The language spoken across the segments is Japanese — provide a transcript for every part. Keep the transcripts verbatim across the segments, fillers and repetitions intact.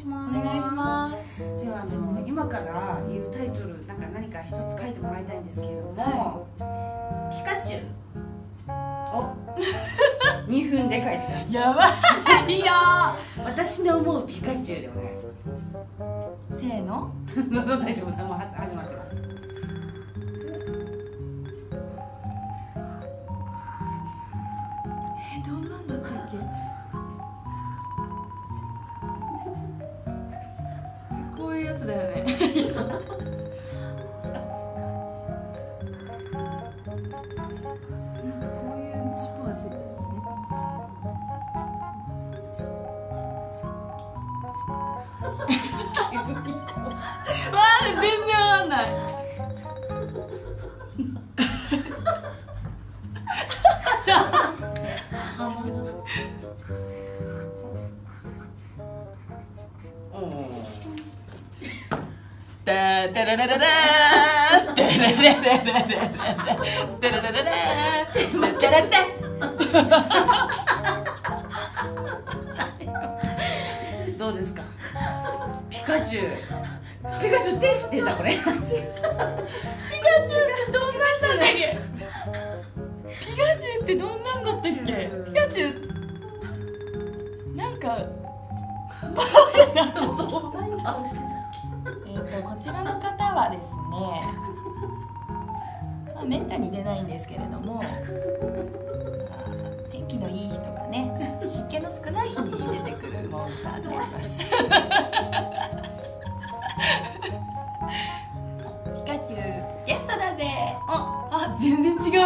します。 お願いします。 ではあの今から言うタイトルなんか何か一つ書いてもらいたいんですけれども、はい、ピカチュウをにふんで書いてください。 やばいよ。 私の思うピカチュウでお願いします。せーの。 大丈夫だ、もう始まってます。 えー、どんなんだったっけ。こういうやつだよね。わあ、全然わかんない。ダダララララダララララダララララダラダ。 どうですか。ピカチュウ。ピカチュウ手振ってんだこれ。ピカチュウってどんなんだったっけ。ピカチュウってどんなんだったっけ。ピカチュウなんかえっとこちらの方はですね、まあ、めったに出ないんですけれども、まあ、天気のいい日とかね、湿気の少ない日に出てくるモンスターになります。ピカチュウゲットだぜ。あ、あ、全然違う。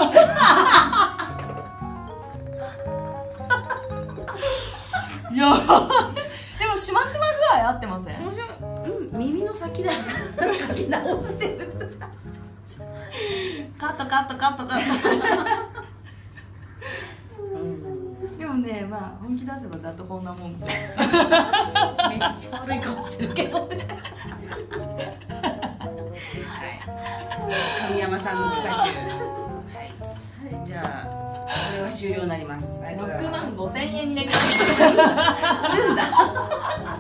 いや、でもしましま具合合ってません？ しましま、うん、耳の先だ。書き直してる。 カットカットカットカット。でもね、まあ本気出せばざっとこんなもんですよ。 めっちゃ悪い顔してるけどね。神山さんのピカチュウ。はい。じゃあこれは終了になります。 六万五千円になります。 あるんだ。